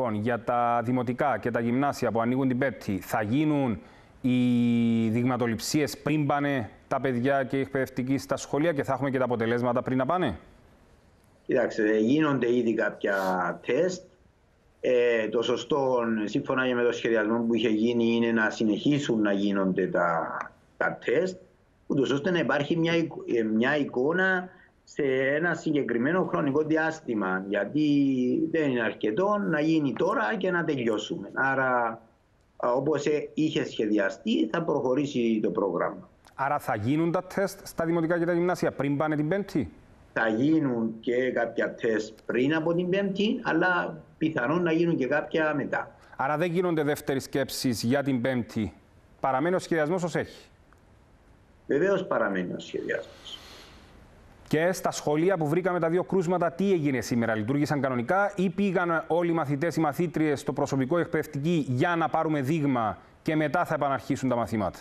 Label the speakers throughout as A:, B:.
A: Λοιπόν, για τα δημοτικά και τα γυμνάσια που ανοίγουν την Πέμπτη, θα γίνουν οι δειγματοληψίες πριν πάνε τα παιδιά και οι εκπαιδευτικοί στα σχολεία και θα έχουμε και τα αποτελέσματα πριν να πάνε?
B: Κοιτάξτε, γίνονται ήδη κάποια τεστ. Το σωστό, σύμφωνα με το σχεδιασμό που είχε γίνει, είναι να συνεχίσουν να γίνονται τα τεστ, ούτως ώστε να υπάρχει μια εικόνα σε ένα συγκεκριμένο χρονικό διάστημα. Γιατί δεν είναι αρκετό να γίνει τώρα και να τελειώσουμε. Άρα, όπως είχε σχεδιαστεί, θα προχωρήσει το πρόγραμμα.
A: Άρα θα γίνουν τα τεστ στα δημοτικά και τα γυμνάσια πριν πάνε την Πέμπτη?
B: Θα γίνουν και κάποια τεστ πριν από την Πέμπτη, αλλά πιθανόν να γίνουν και κάποια μετά.
A: Άρα δεν γίνονται δεύτερες σκέψεις για την Πέμπτη. Παραμένει ο σχεδιασμός ως έχει?
B: Βεβαίως παραμένει ο σχεδιασμός.
A: Και στα σχολεία που βρήκαμε τα δύο κρούσματα, τι έγινε σήμερα? Λειτουργήσαν κανονικά ή πήγαν όλοι οι μαθητές, οι μαθήτριες, το προσωπικό εκπαιδευτική για να πάρουμε δείγμα και μετά θα επαναρχίσουν τα μαθήματα?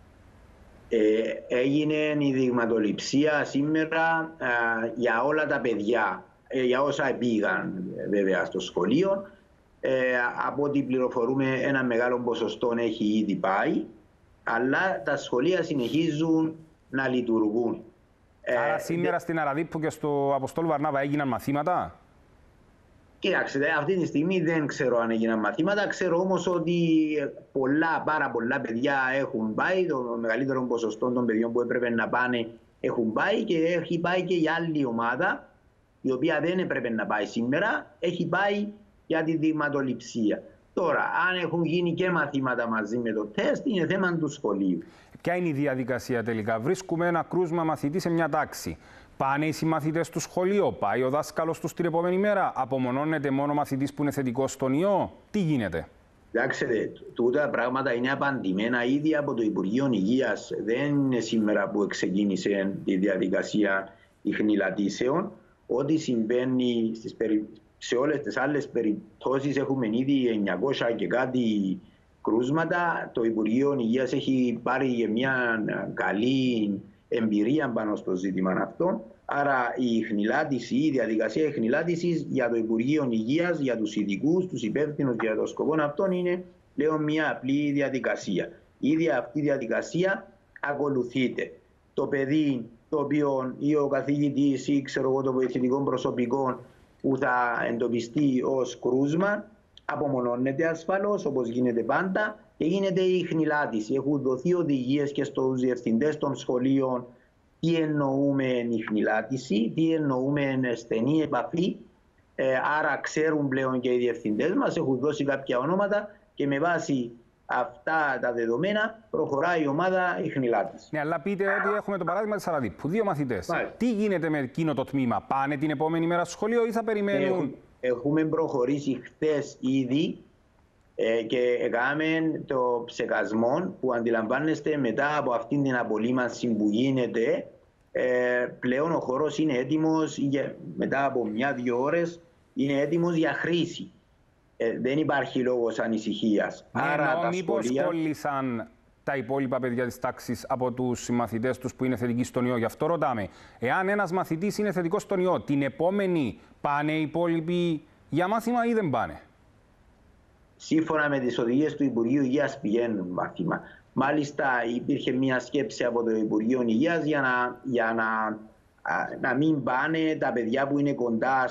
B: Έγινε η δειγματοληψία σήμερα για όλα τα παιδιά, για όσα πήγαν βέβαια στο σχολείο. Από ό,τι πληροφορούμε, ένα μεγάλο ποσοστό έχει ήδη πάει, αλλά τα σχολεία συνεχίζουν να λειτουργούν.
A: Άρα σήμερα στην Αραδίππου και στο Αποστόλου Βαρνάβα έγιναν μαθήματα?
B: Κοιτάξτε, αυτή τη στιγμή δεν ξέρω αν έγιναν μαθήματα. Ξέρω όμως ότι πάρα πολλά παιδιά έχουν πάει. Το μεγαλύτερο ποσοστό των παιδιών που έπρεπε να πάνε έχουν πάει και έχει πάει και η άλλη ομάδα, η οποία δεν έπρεπε να πάει σήμερα, έχει πάει για τη δειγματοληψία. Τώρα, αν έχουν γίνει και μαθήματα μαζί με το τεστ, είναι θέμα του σχολείου.
A: Ποια είναι η διαδικασία τελικά? Βρίσκουμε ένα κρούσμα μαθητή σε μια τάξη. Πάνε οι συμμαθητές του σχολείο, πάει ο δάσκαλος τους την επόμενη μέρα, απομονώνεται μόνο ο μαθητής που είναι θετικός στον ιό, τι γίνεται?
B: Κοιτάξτε, τούτα τα πράγματα είναι απαντημένα ήδη από το Υπουργείο Υγείας. Δεν είναι σήμερα που ξεκίνησε η διαδικασία ιχνηλατήσεων. Ό,τι συμβαίνει σε όλες τις άλλες περιπτώσεις, έχουμε ήδη 900 και κάτι κρούσματα. Το Υπουργείο Υγείας έχει πάρει μια καλή εμπειρία πάνω στο ζήτημα αυτό. Άρα η διαδικασία ιχνηλάτησης για το Υπουργείο Υγείας, για τους ειδικούς, τους υπεύθυνους για το σκοπό αυτόν, είναι πλέον μια απλή διαδικασία. Ήδη αυτή η διαδικασία ακολουθείται. Το παιδί το οποίο ή ο καθηγητής ή το βοηθητικό προσωπικό που θα εντοπιστεί ως κρούσμα απομονώνεται ασφαλώς, όπως γίνεται πάντα, και γίνεται η ιχνηλάτηση. Έχουν δοθεί οδηγίες και στους διευθυντές των σχολείων τι εννοούμε ιχνηλάτηση, τι εννοούμε στενή επαφή. Άρα ξέρουν πλέον και οι διευθυντές μας, έχουν δώσει κάποια ονόματα και με βάση αυτά τα δεδομένα προχωράει η ομάδα ιχνηλάτηση.
A: Ναι, αλλά πείτε ότι έχουμε το παράδειγμα της Αραδίππου. Δύο μαθητές. Τι γίνεται με εκείνο το τμήμα? Πάνε την επόμενη μέρα στο σχολείο ή θα περιμένουν?
B: Έχουμε προχωρήσει χθες ήδη και έκαναμε το ψεκασμό που αντιλαμβάνεστε μετά από αυτήν την απολύμανση που γίνεται. Πλέον ο χώρος είναι έτοιμος, μετά από 1-2 ώρες είναι έτοιμος για χρήση. Δεν υπάρχει λόγος ανησυχίας.
A: Ναι, άρα τα μήπως κόλλησαν τα υπόλοιπα παιδιά της τάξης από τους συμμαθητές τους που είναι θετικοί στον ιό? Γι' αυτό ρωτάμε. Εάν ένας μαθητής είναι θετικός στον ιό, την επόμενη πάνε οι υπόλοιποι για μάθημα ή δεν πάνε?
B: Σύμφωνα με τις οδηγίες του Υπουργείου Υγείας πηγαίνουν μάθημα. Μάλιστα υπήρχε μια σκέψη από το Υπουργείο Υγείας για να μην πάνε τα παιδιά που είναι κοντά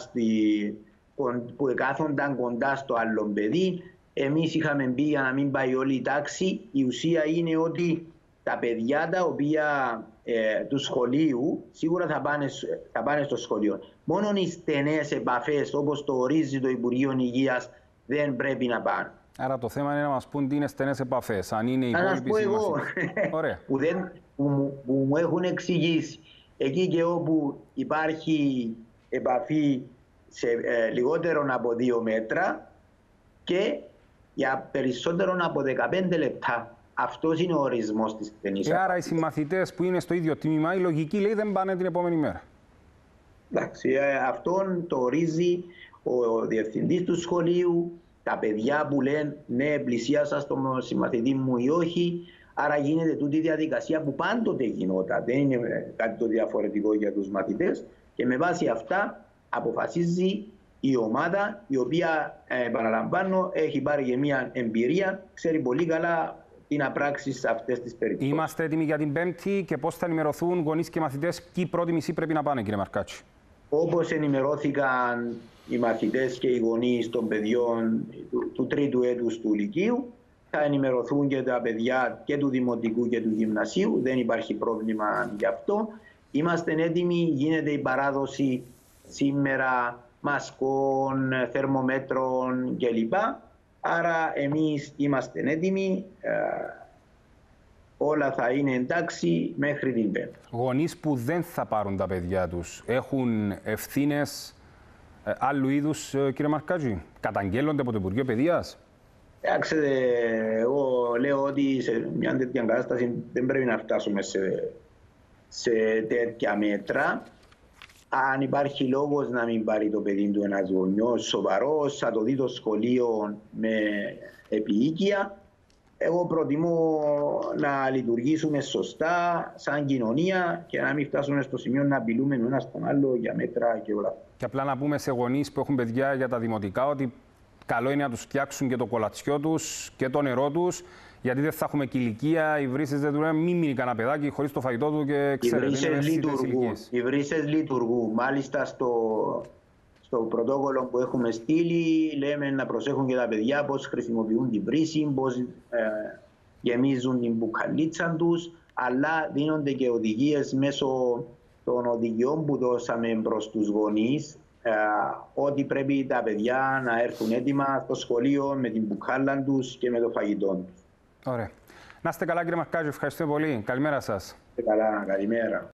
B: που κάθονταν κοντά στο άλλο παιδί. Εμείς είχαμε πει για να μην πάει όλη η τάξη. Η ουσία είναι ότι τα παιδιά τα οποία του σχολείου σίγουρα θα πάνε στο σχολείο. Μόνο οι στενές επαφές, όπως το ορίζει το Υπουργείο Υγείας, δεν πρέπει να πάνε.
A: Άρα το θέμα είναι να μας πούν τι είναι στενές επαφές. Αν είναι οι υπόλοιποι
B: συμμαθητές. Που μου έχουν εξηγήσει. Εκεί και όπου υπάρχει επαφή σε λιγότερο από 2 μέτρα και για περισσότερο από 15 λεπτά. Αυτός είναι ο ορισμός της στενής επαφής.
A: Άρα οι συμμαθητές που είναι στο ίδιο τμήμα, η λογική λέει δεν πάνε την επόμενη μέρα.
B: Εντάξει, αυτόν το ορίζει ο διευθυντής του σχολείου, τα παιδιά που λένε ναι, πλησίασα στον συμμαθητή μου ή όχι. Άρα γίνεται τούτη η διαδικασία που πάντοτε γινόταν. Δεν είναι κάτι το διαφορετικό για τους μαθητές. Και με βάση αυτά αποφασίζει η ομάδα, η οποία, παραλαμβάνω, έχει πάρει και μια εμπειρία, ξέρει πολύ καλά τι να πράξει σε αυτές τις περιπτώσεις.
A: Είμαστε έτοιμοι για την Πέμπτη και πώς θα ενημερωθούν γονείς και μαθητές, ποιοι πρώτη μισή πρέπει να πάνε, κύριε Μαρκάτση?
B: Όπως ενημερώθηκαν οι μαθητές και οι γονείς των παιδιών του τρίτου έτους του Λυκείου, θα ενημερωθούν και τα παιδιά και του Δημοτικού και του Γυμνασίου. Δεν υπάρχει πρόβλημα γι' αυτό. Είμαστε έτοιμοι, γίνεται η παράδοση σήμερα μασκών, θερμομέτρων κλπ. Άρα εμείς είμαστε έτοιμοι. Όλα θα είναι εντάξει μέχρι την Πέμπτη.
A: Γονείς που δεν θα πάρουν τα παιδιά τους έχουν ευθύνες άλλου είδους, κύριε Μαρκάτση? Καταγγέλλονται από το Υπουργείο Παιδείας?
B: Ξέρετε, εγώ λέω ότι σε μια τέτοια κατάσταση δεν πρέπει να φτάσουμε σε τέτοια μέτρα. Αν υπάρχει λόγος να μην πάρει το παιδί του ένας γονιός σοβαρός, θα το δει το σχολείο με επιοίκεια. Εγώ προτιμώ να λειτουργήσουμε σωστά σαν κοινωνία και να μην φτάσουμε στο σημείο να απειλούμε ένα στον άλλο για μέτρα και όλα.
A: Και απλά να πούμε σε γονείς που έχουν παιδιά για τα δημοτικά ότι καλό είναι να τους φτιάξουν και το κολατσιό τους και το νερό τους, γιατί δεν θα έχουμε κηλικία, οι βρύσες δεν δουλεύουν. Μην μείνει κανένα παιδάκι χωρίς το φαγητό του και ξέρετε.
B: Οι βρύσες λειτουργούν. Μάλιστα στο πρωτόκολλο που έχουμε στείλει λέμε να προσέχουν και τα παιδιά πώς χρησιμοποιούν την βρύση, πώς γεμίζουν την μπουκαλίτσα τους, αλλά δίνονται και οδηγίες μέσω των οδηγιών που δώσαμε προς τους γονείς, ότι πρέπει τα παιδιά να έρθουν έτοιμα στο σχολείο με την μπουκάλα τους και με το φαγητό τους.
A: Ωραία. Να είστε καλά, κύριε Μαρκάτση, ευχαριστώ πολύ. Καλημέρα σας.
B: Καλά, καλημέρα.